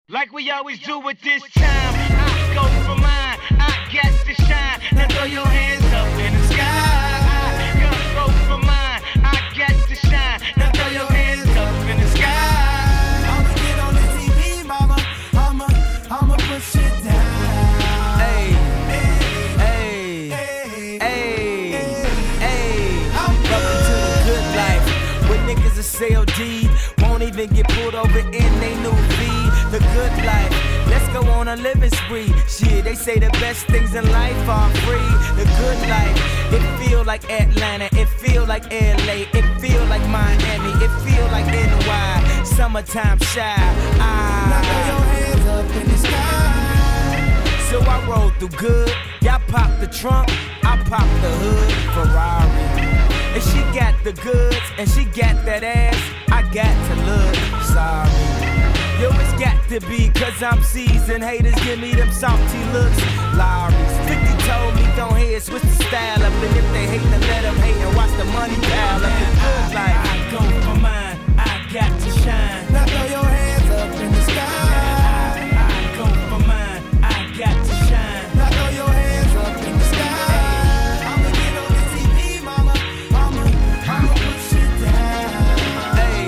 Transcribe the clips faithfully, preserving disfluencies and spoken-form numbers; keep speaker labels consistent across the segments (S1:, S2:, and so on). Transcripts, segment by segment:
S1: Like we always do at this time, I go for mine, I got to shine. Now throw your hands up in the sky. I go for mine, I got to shine. Now throw your hands up in the sky.
S2: I'ma get on the T V, mama. I'ma, I'ma push it down.
S3: Hey, hey, hey, hey, hey. Welcome to the good life, where niggas are C L D, won't even get pulled over in they new V. The good life, let's go on a living spree. Shit, they say the best things in life are free. The good life, it feel like Atlanta, it feel like L A, it feel like Miami, it feel like N Y. Summertime shy.
S2: Now throw your hands up in the sky.
S3: So I roll through good, y'all pop the trunk, I pop the hood, Ferrari. And she got the goods, and she got that ass, I got to look sorry. Yo, it's got to be, cause I'm seasoned. Haters give me them salty looks. Lowry's fifty told me, don't hear, switch the style up. And if they hate, then let them hate and watch the money pile up. The good life, I go for mine, I got to shine.
S2: Now throw your hands up in the sky.
S3: I, I go for mine, I got to shine.
S2: Now throw your hands up in the sky. I'ma get on the T V, mama. I'ma, I'ma push it down.
S3: Hey,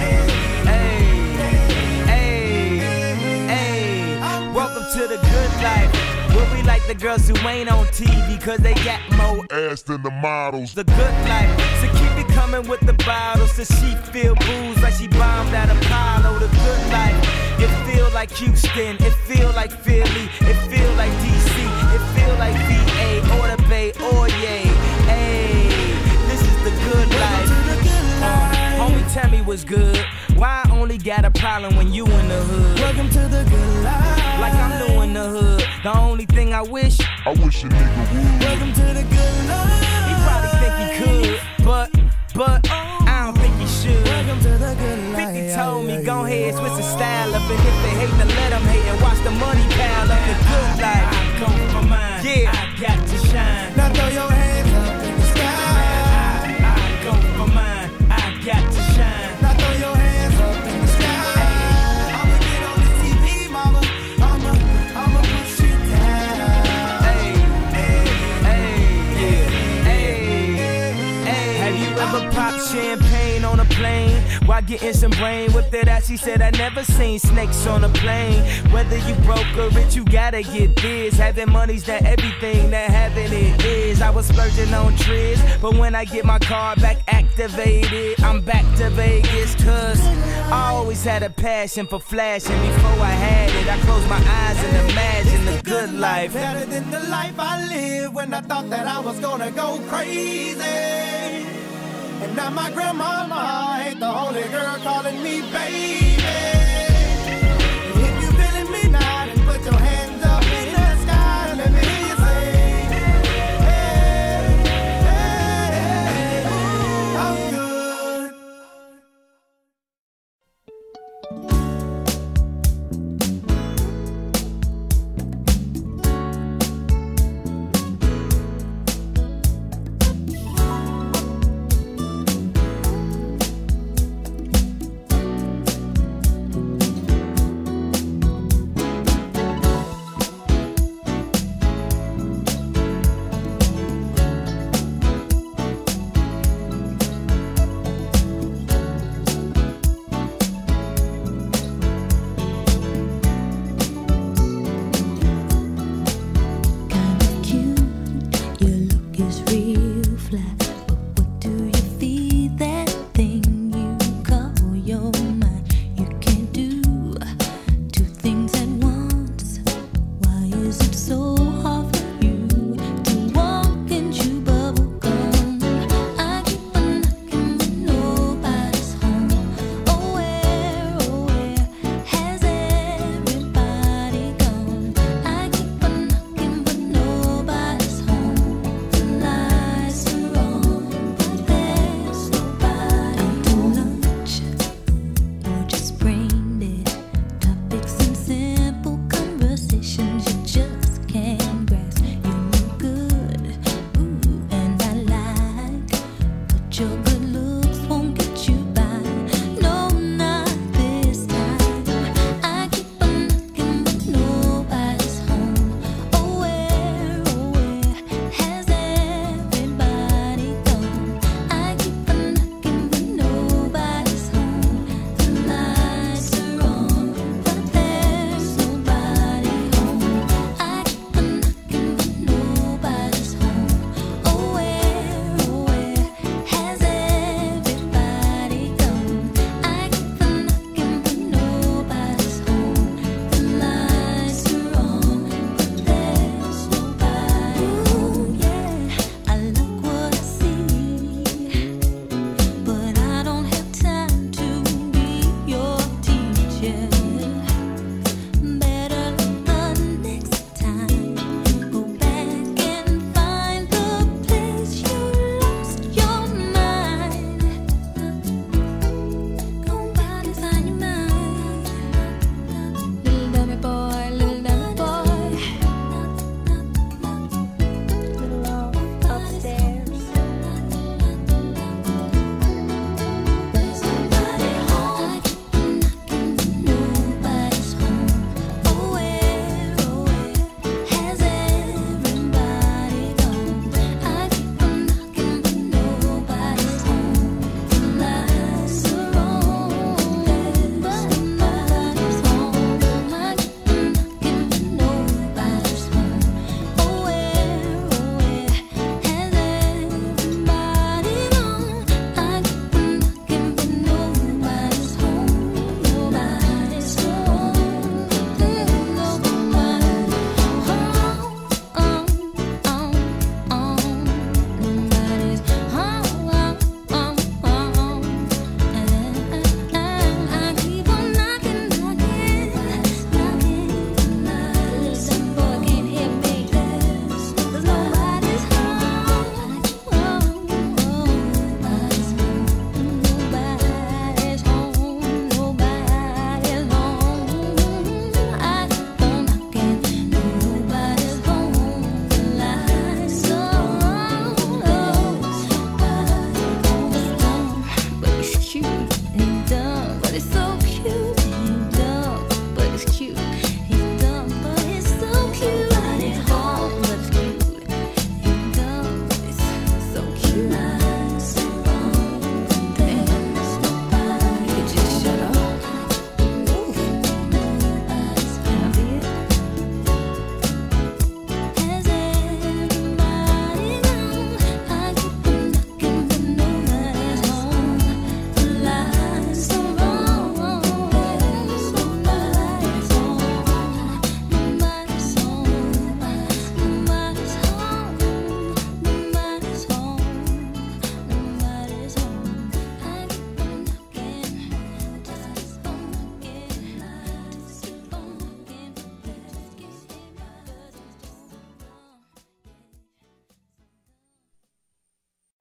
S3: hey, welcome to the good life, where we like the girls who ain't on T V, cause they got more
S4: ass than the models.
S3: The good life, so keep it coming with the bottles, so she feel booze like she bombed at Apollo. The good life, it feel like Houston, it feel like Philly, it feel like D C, it feel like V A or the Bay or yay. Hey, this is the good life. Uh, homie, tell me what's good. Why I only got a problem when you in the hood?
S2: Welcome to the good life.
S3: Like I'm new in the hood. The only thing I wish,
S4: I wish a nigga would.
S2: Welcome to the good life.
S3: he probably think he could, but, but, I don't think he should.
S2: Welcome to the good life.
S3: fifty told me, go ahead, switch the style up. And if they hate, then let them hate and watch the money pile up. The good life, I go for mine, yeah, I got to shine.
S2: Now throw your hands up in the sky.
S3: I, I go for mine, I got to shine.
S2: Now throw your hands up in the sky. I'ma get on the T V, mama. I'ma, I'ma push it down.
S3: Hey, hey, hey, hey, hey. Have you ever popped champagne on a plane while getting some brain whipped it out? She said, I never seen snakes on a plane. Whether you broke or rich, you gotta get this. Having money's not everything that having it is. I was splurging on trips, but when I get my car back activated, I'm back to Vegas. Cause I always had a passion for flashing. Before I had it, I closed my eyes and imagined the good life.
S2: Better than the life I lived when I thought that I was gonna go crazy. And now my grandmama ain't the only girl calling me baby. And if you feeling me now, then put your hands up in the sky and let me hear you say, hey, hey, hey, I'm good.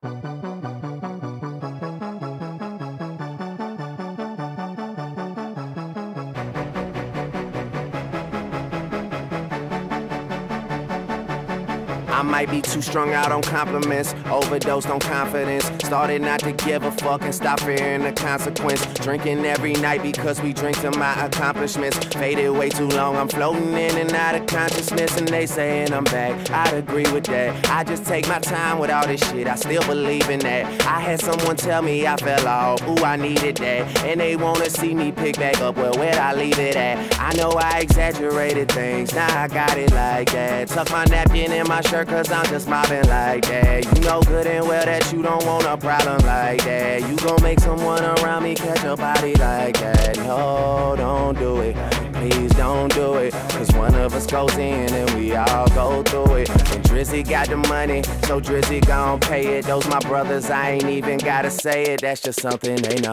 S5: I might be too strung out on compliments, overdosed on confidence. Started not to give a fuck and stop fearing the consequence. Drinking every night because we drink to my accomplishments. Faded way too long, I'm floating in and out of consciousness. And they saying I'm back, I'd agree with that. I just take my time with all this shit, I still believe in that. I had someone tell me I fell off, ooh, I needed that. And they wanna see me pick back up, well, where'd I leave it at? I know I exaggerated things, now I got it like that. Tuck my napkin in my shirt cause I'm just mobbing like that. You know good and well that you don't want a problem like that. You gon' make someone around me catch a body like that. No, don't do it, please don't do it. Cause one of us goes in and we all go through it. And Drizzy got the money, so Drizzy gon' pay it. Those my brothers, I ain't even gotta say it. That's just something they know.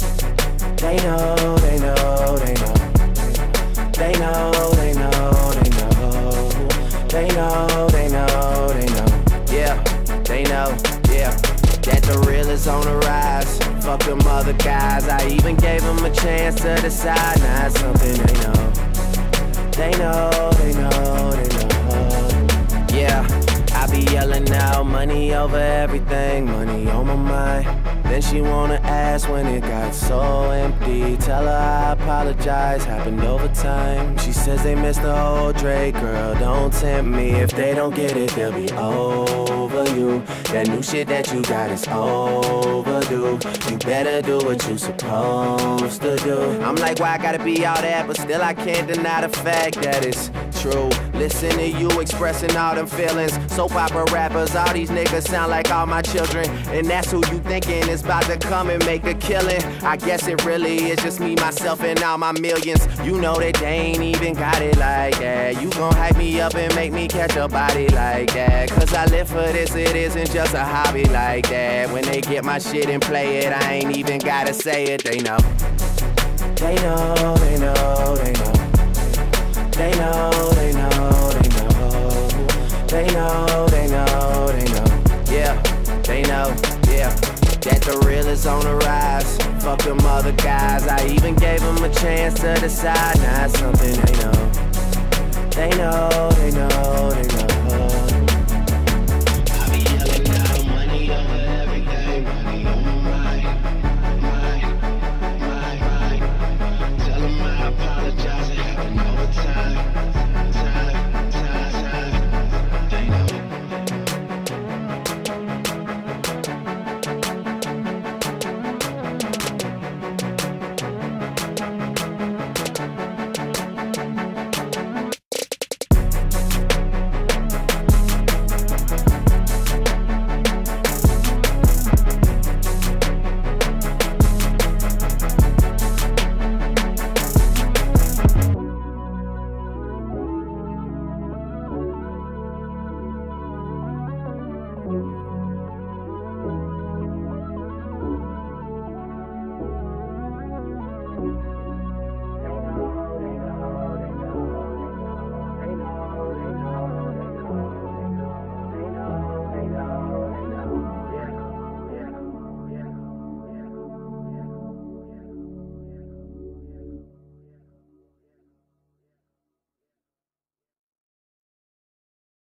S5: They know, they know, they know. They know, they know, they know. They know, they know, they know. Yeah, they know, yeah. That the real is on the rise. Fuck them other guys. I even gave them a chance to decide. Now it's something they know. They know, they know, they know. Yeah, I be yelling out money over everything. Money on my mind. Then she wanna ask when it got so empty. Tell her I apologize, happened over time. She says they missed the whole Drake, girl, don't tempt me. If they don't get it, they'll be over you. That new shit that you got is overdue. You better do what you supposed to do. I'm like, why I gotta be all that? But still I can't deny the fact that it's true. Listen to you expressing all them feelings. Soap opera rappers, all these niggas sound like all my children. And that's who you thinking is about to come and make a killing. I guess it really is just me, myself, and all my millions. You know that they ain't even got it like that. You gon' hype me up and make me catch a body like that. Cause I live for this, it isn't just a hobby like that. When they get my shit and play it, I ain't even gotta say it, they know. They know, they know, they know. They know, they know, they know. They know, they know, they know. Yeah, they know, yeah. That the real is on the rise. Fuck them other guys. I even gave them a chance to decide. Now it's something they know. They know,